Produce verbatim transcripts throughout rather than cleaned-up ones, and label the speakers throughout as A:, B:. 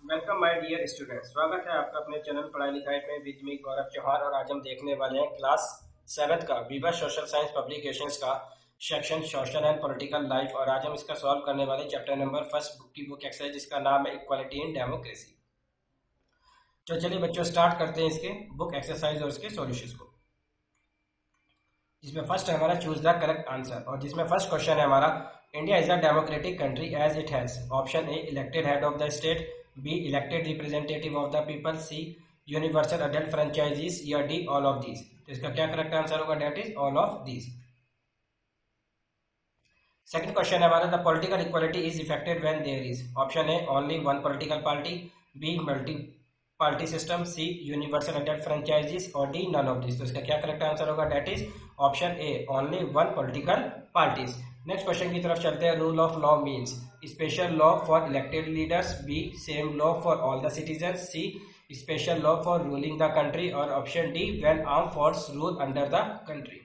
A: Welcome my dear student. स्वागत है आपका अपने चैनल पढ़ाई लिखाई में विद मी गौरव चौहान। और आज हम देखने वाले हैं क्लास सेवेंथ का विवा सोशल साइंस पब्लिकेशंस का section social and political life. और आज हम इसका सॉल्व करने वाले चैप्टर नंबर फर्स्ट बुक की बुक एक्सरसाइज जिसका नाम है इक्वालिटी इन डेमोक्रेसी। तो चलिए बच्चों स्टार्ट करते हैं इसके बुक एक्सरसाइज और इसके सॉल्यूशंस को। जिसमें फर्स्ट है हमारा चूज द करेक्ट आंसर। और जिसमें फर्स्ट क्वेश्चन है हमारा, India is a democratic country as it has option A elected head of the state, B elected representative of the people, C universal adult franchises, या D all of these. तो इसका क्या correct answer होगा? That is all of these. Second question है हमारा, the political equality is affected when there is option A only one political party, B multi party system, C universal adult franchises, और D none of this. तो इसका क्या correct answer होगा? That is option A only one political parties. Next question की तरफ चलते हैं। Rule of law means special law for elected leaders, B same law for all the citizen, C special law for ruling the country, और option D when arm force rule under the country.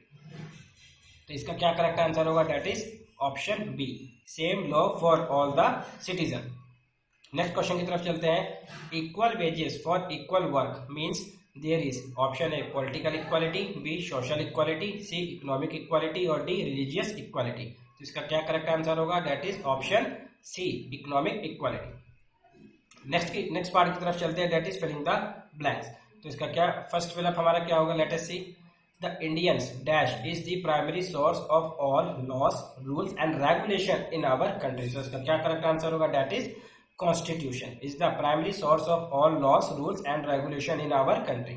A: तो इसका क्या correct answer होगा? That is option B same law for all the citizen. Next question की तरफ चलते हैं। Equal wages for equal work means there is option A political equality, B social equality, C economic equality, और D religious equality. तो इसका क्या correct answer होगा? That is option C economic equality. Next की नेक्स्ट पार्ट की तरफ चलते हैं, that is filling the blanks. तो इसका क्या फर्स्ट फिलअप हमारा क्या होगा? Let us see. The Indians dash is the primary source of all laws rules and regulation in our country. तो इसका क्या करेक्ट आंसर होगा? That is Constitution is the primary source of all laws, rules and regulation in our country.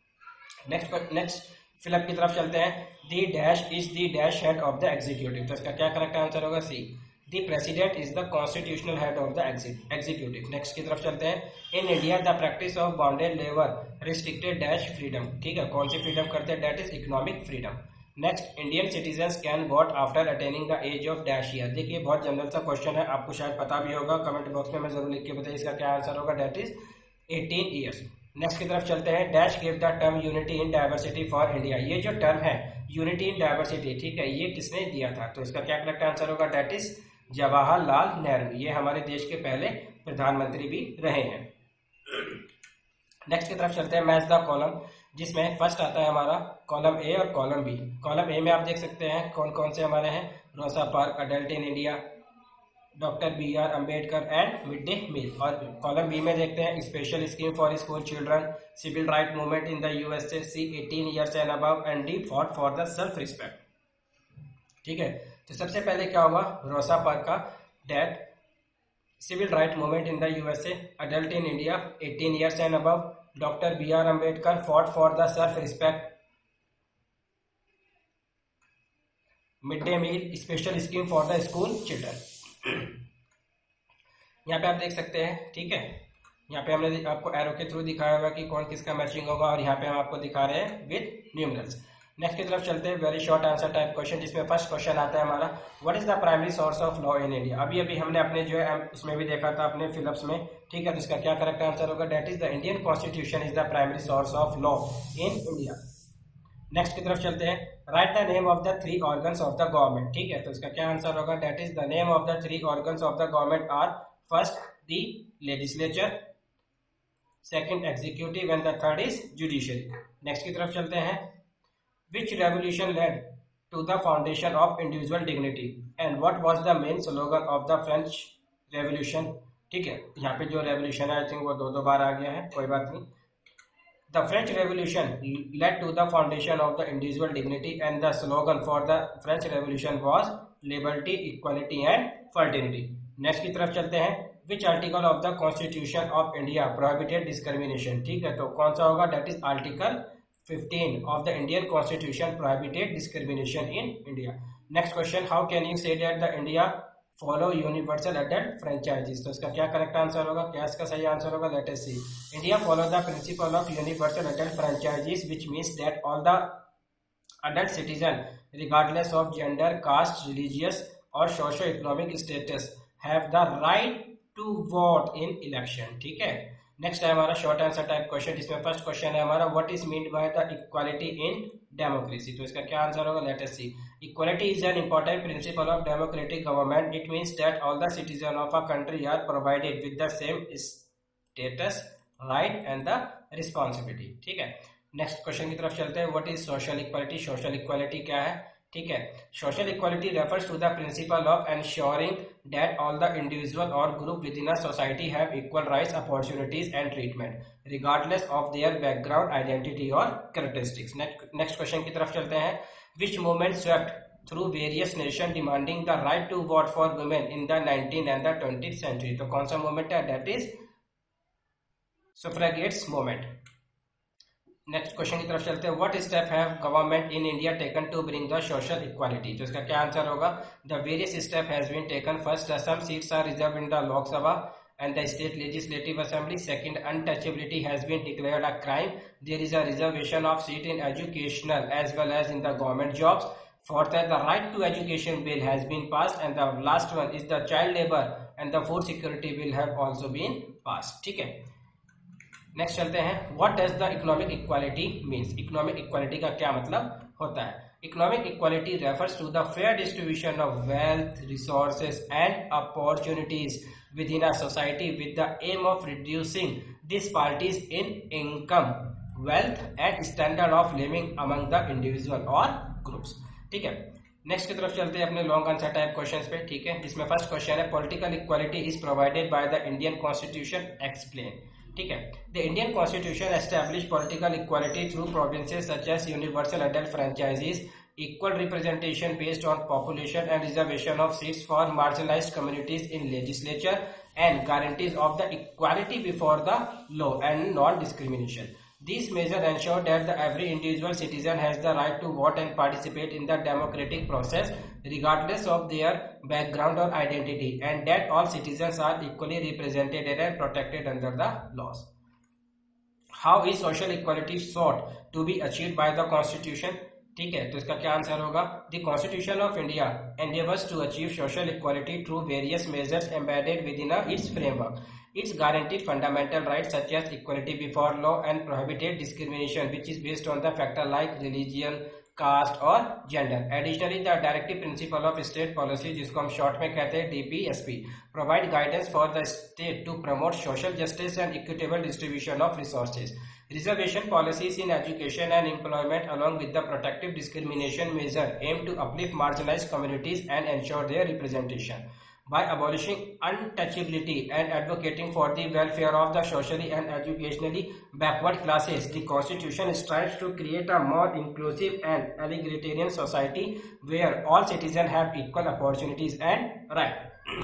A: Next next fill up की तरफ चलते हैं। The dash is the dash head of the executive। तो इसका क्या correct answer होगा? C. The president is the constitutional head of the executive। Next की तरफ चलते हैं। In India the practice of bonded labor restricted dash freedom। ठीक है, कौन सी फ्रीडम करते हैं? That is economic freedom. Next, Indian citizen can vote after attaining the age of dash year. देखिए बहुत जनरल सा क्वेश्चन है, आपको शायद पता भी होगा, कमेंट बॉक्स में मैं जरूर लिख के बताइए इसका क्या आंसर होगा। That is eighteen years. Next की तरफ चलते हैं। Dash give the term unity in diversity for India. ये जो टर्म है यूनिटी इन डाइवर्सिटी, ठीक है, ये किसने दिया था? तो इसका क्या करेक्ट आंसर होगा? That is Jawaharlal Nehru. ये हमारे देश के पहले प्रधानमंत्री भी रहे हैं। नेक्स्ट की तरफ चलते हैं। मैच द कॉलम, जिसमें फर्स्ट आता है हमारा कॉलम ए और कॉलम बी। कॉलम ए में आप देख सकते हैं कौन कौन से हमारे हैं। Rosa Park, adult in India, doctor B R Ambedkar and mid day meal. और कॉलम बी में देखते हैं special scheme for school children, civil right movement in the USA, C eighteen years and above, and D fought for the self respect. ठीक है, तो सबसे पहले क्या होगा? रोसा पार्क का that civil right movement in the USA, adult in India eighteen years and above, doctor B R Ambedkar fought for the self respect, mid day meal, special scheme for the school children. यहाँ पे आप देख सकते हैं, ठीक है, यहाँ पे हमने आपको एरो के थ्रू दिखाया हुआ कि कौन किसका मैचिंग होगा, और यहाँ पे हम आपको दिखा रहे हैं विद न्यूमरल्स। नेक्स्ट की तरफ चलते हैं। Very short answer type question, जिसमें फर्स्ट क्वेश्चन आता है हमारा, what is the primary source of law in India. अभी अभी हमने अपने जो है उसमें भी देखा था अपने फिलअप्स में, ठीक है, तो इसका क्या करेक्ट आंसर होगा? That is the Indian constitution is the primary source of law in India. Next की तरफ चलते हैं। Right the name of the three organs of the government. ठीक है, तो इसका क्या आंसर होगा? That is the name of the three organs of the government are first the legislature, second executive, and the third is judiciary. Next की तरफ चलते हैं। Which revolution led to the foundation of individual dignity and what was the main slogan of the French Revolution? ठीक है, यहाँ पे जो revolution है आई थिंक वो दो दो बार आ गया है, कोई बात नहीं। The French Revolution led to the foundation of the individual dignity and the slogan for the French Revolution was liberty, equality and fraternity. Next की तरफ चलते हैं। Which article of the Constitution of India prohibited discrimination? ठीक है, तो कौन सा होगा? That is article fifteen of the Indian Constitution prohibited discrimination in India. Next question, how can you say that the India follow universal adult franchises? तो इसका क्या correct answer होगा? क्या इसका सही आंसर होगा? Let us see. India follow the principle of universal adult franchises, which means that all the adult citizen, regardless of gender, caste, religious or socio-economic status, have the right to vote in election. ठीक है, next है हमारा short answer type question, जिसमें first question है हमारा, what is mean by the equality in democracy. तो इसका क्या आंसर होगा? Let us see. Equality is an important principle of democratic government. It means that all the citizen of a country are provided with the same status, right and the responsibility. ठीक है, next question की तरफ चलते हैं। What is social equality? Social equality क्या है? ठीक है, social equality refers to the principle of ensuring that all the individual और group within a society have equal rights, opportunities and treatment regardless of their background, identity और characteristics. Next question की तरफ चलते हैं। Which movement swept through various nations demanding the right to vote for women in the nineteenth and the twentieth century? तो कौन सा movement है? That is suffragettes movement। Next question की तरफ चलते हैं। What step have government in India taken to bring the social equality? तो इसका क्या आंसर होगा? The various step has been taken. First, some seats are reserve in the Lok Sabha and the state legislative assembly. Second, untouchability has been declared a crime. There is a reservation of seat in educational as well as in the government jobs. Fourth, the right to education bill has been passed, and the last one is the child labor and the food security bill have also been passed. ठीक है, next चलते हैं। What does the economic equality means? Economic equality का क्या मतलब होता है? Economic equality refers to the fair distribution of wealth, resources and opportunities within a society with the aim of reducing disparities in income, wealth and standard of living among the individual or groups। ठीक है, next की तरफ चलते हैं अपने long answer type questions पे। ठीक है, जिसमें फर्स्ट क्वेश्चन है political equality is provided by the Indian constitution, explain. ठीक है, the Indian constitution establish political equality through provinces such as universal adult franchises, equal representation based on population and reservation of seats for marginalized communities in legislature, and guarantees of the equality before the law and non-discrimination. These measures ensure that the every individual citizen has the right to vote and participate in the democratic process regardless of their background or identity, and that all citizens are equally represented and protected under the laws. How is social equality sought to be achieved by the constitution? ठीक है, तो इसका क्या answer होगा? The constitution of India endeavours to achieve social equality through various measures embedded within its framework. It's guaranteed fundamental rights such as equality before law and prohibited discrimination which is based on the factor like religion, caste और gender. Additionally, the directive principle of state policy, जिसको हम short में कहते हैं D P S P, provide guidance for the state to promote social justice and equitable distribution of resources. Reservation policies in education and employment along with the protective discrimination measure aim to uplift marginalized communities and ensure their representation. By abolishing untouchability and advocating for the welfare of the socially and educationally backward classes, the Constitution strives to create a more inclusive and egalitarian society where all citizens have equal opportunities and rights.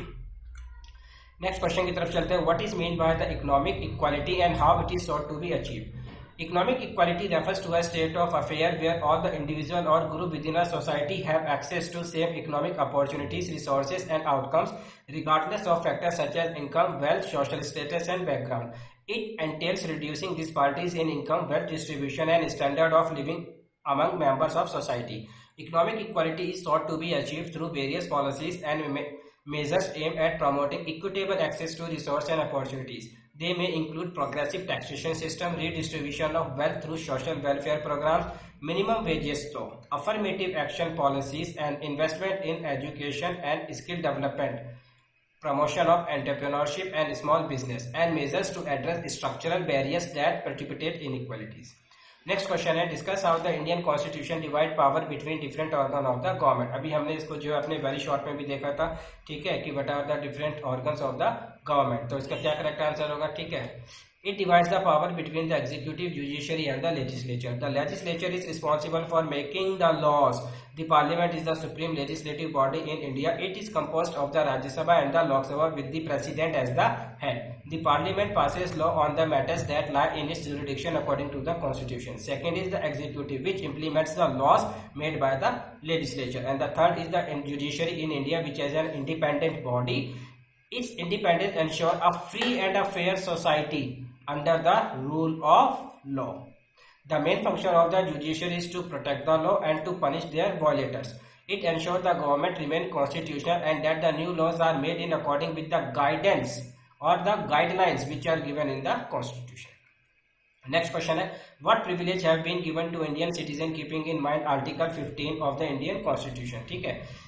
A: Next question की तरफ चलते हैं. What is meant by the economic equality and how it is sought to be achieved? Economic equality refers to a state of affairs where all the individual or group within a society have access to same economic opportunities, resources and outcomes regardless of factors such as income, wealth, social status and background. It entails reducing disparities in income, wealth distribution and standard of living among members of society. Economic equality is sought to be achieved through various policies and measures aimed at promoting equitable access to resources and opportunities. They may include progressive taxation system, redistribution of wealth through social welfare programs, minimum wages law, affirmative action policies, and investment in education and skill development, promotion of entrepreneurship and small business, and measures to address structural barriers that precipitate inequalities. Next question है discuss how the Indian constitution divide power between different organ of the government. अभी हमने इसको जो है अपने very short में भी देखा था. ठीक है, कि what are the different organs of the government. तो इसका क्या करेक्ट आंसर होगा? ठीक है, it divides the power between the executive, judiciary and the legislature. The legislature is responsible for making the laws. The parliament is the supreme legislative body in India. It is composed of the Rajya Sabha and the Lok Sabha with the president as the head. The parliament passes law on the matters that lie in its jurisdiction according to the constitution. Second is the executive, which implements the laws made by the legislature. And the third is the judiciary in India, which is an independent body. Its independence ensures a free and a fair society under the rule of law. The main function of the judiciary is to protect the law and to punish their violators. It ensures the government remain constitutional and that the new laws are made in according with the guidance or the guidelines which are given in the constitution. Next question है, what privilege have been given to Indian citizen keeping in mind Article fifteen of the Indian Constitution? ठीक है,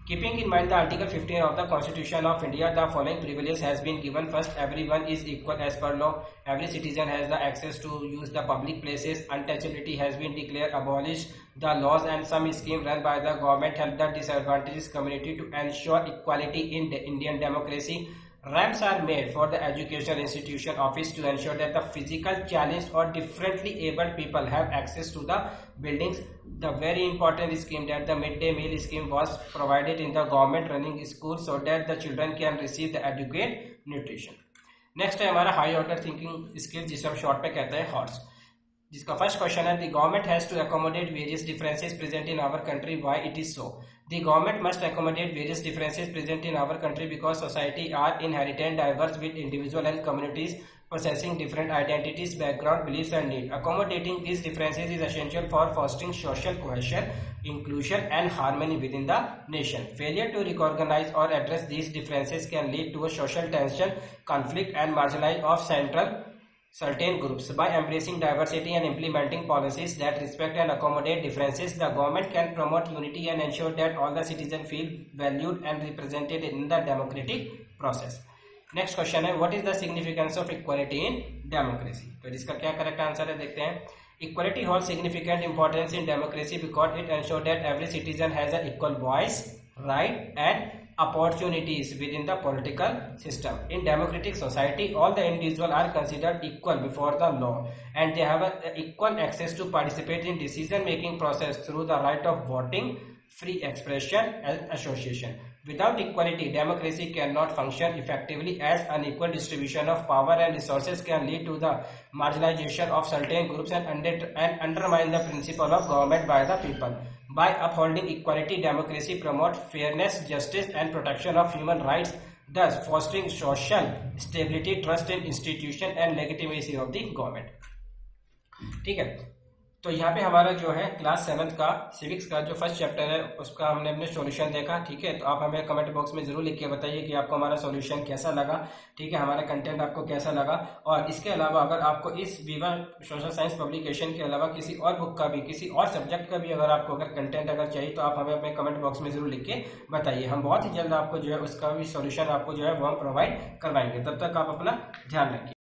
A: Keeping in mind the Article fifteen of the Constitution of India, the following privilege has been given. First, everyone is equal as per law. Every citizen has the access to use the public places. Untouchability has been declared abolished. The laws and some scheme run by the government help the disadvantaged community to ensure equality in the Indian democracy. Ramps are made for the educational institution office to ensure that the physical challenged or differently abled people have access to the buildings. The very important scheme that the midday meal scheme was provided in the government running school so that the children can receive the adequate nutrition. Next है हमारा high order thinking skill, जिसे हम short पे कहते हैं हॉर्स, जिसका first question है the government has to accommodate various differences present in our country, why it is so? The government must accommodate various differences present in our country because society are inherently diverse with individual and communities possessing different identities, background, beliefs and needs. Accommodating these differences is essential for fostering social cohesion, inclusion and harmony within the nation. Failure to recognize or address these differences can lead to a social tension, conflict and marginalization of central certain groups. By embracing diversity and implementing policies that respect and accommodate differences, the government can promote unity and ensure that all the citizens feel valued and represented in the democratic process. Next question है what is the significance of equality in democracy? तो इसका क्या correct answer है, देखते हैं. Equality hold significant importance in democracy because it ensure that every citizen has a equal voice, right and opportunities within the political system. In democratic society, all the individuals are considered equal before the law and they have a equal access to participate in decision making process through the right of voting, free expression and association. Without equality, democracy cannot function effectively as unequal distribution of power and resources can lead to the marginalization of certain groups and, under, and undermine the principle of government by the people. By upholding equality, democracy promotes fairness, justice and protection of human rights, thus fostering social stability, trust in institution and legitimacy of the government. ठीक है, तो यहाँ पे हमारा जो है class seventh का civics का जो फर्स्ट चैप्टर है उसका हमने अपने सॉल्यूशन देखा. ठीक है, तो आप हमें कमेंट बॉक्स में जरूर लिख के बताइए कि आपको हमारा सॉल्यूशन कैसा लगा. ठीक है, हमारा कंटेंट आपको कैसा लगा. और इसके अलावा अगर आपको इस विवा सोशल साइंस पब्लिकेशन के अलावा किसी और बुक का भी, किसी और सब्जेक्ट का भी अगर आपको अगर कंटेंट अगर चाहिए तो आप हमें अपने कमेंट बॉक्स में जरूर लिख के बताइए. हम बहुत ही जल्द आपको जो है उसका भी सॉल्यूशन आपको जो है वो हम प्रोवाइड करवाएंगे. तब तक आप अपना ध्यान रखिए.